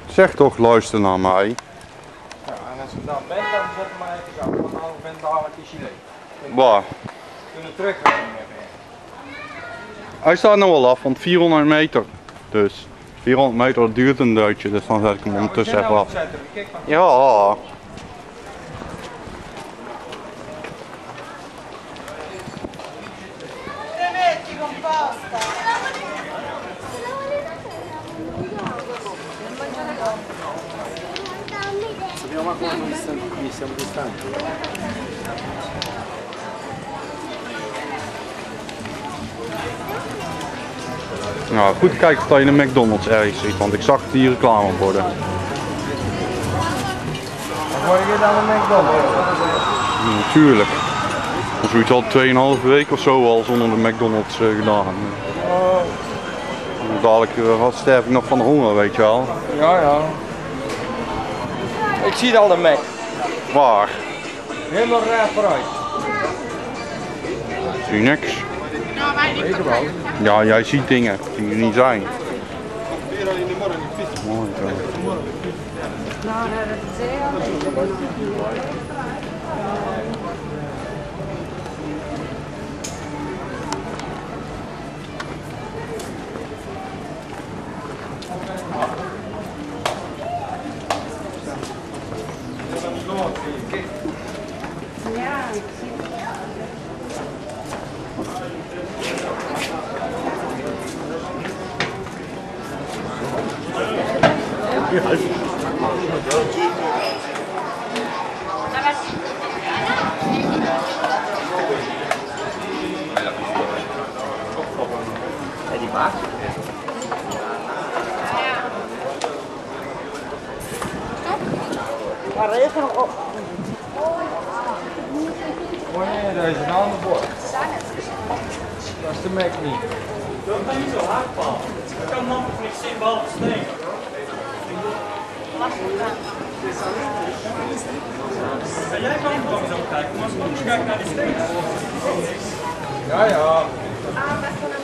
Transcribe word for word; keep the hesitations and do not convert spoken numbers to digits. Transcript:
Zeg toch, luister naar mij. Ja, en als je dan bent, dan zet je maar even af, want dan bent dadelijk is je leeg. Waar? We kunnen terugrijden. Hij staat nou wel af, want vierhonderd meter. Dus vierhonderd meter duurt een duitje, dus dan zet ik hem ondertussen even af. Ja. Nou, goed kijken of je een McDonald's ergens ziet, want ik zag het hier reclame worden. Word je dan een McDonald's? Natuurlijk. Of zoiets al tweeënhalve week of zo al zonder de McDonald's uh, gedaan. Oh. Dadelijk uh, sterf ik nog van de honger, weet je wel. Ja, ja. Ik zie al de Mac. Waar? Helemaal raar vooruit. Zie je niks? Weet je wel. Ja, jij ziet dingen die er niet zijn. Mooi zo. Ja, ik zie het. En die baak? Maar er is er nog op. Oh nee, daar is een ander bord. Dat is de Mac niet. Dat kan niet zo hard vallen. Ik kan nog niks zien behalve steken. En jij kan gewoon zo kijken, maar als je kijkt naar die stenen. Ja, ja. Ah,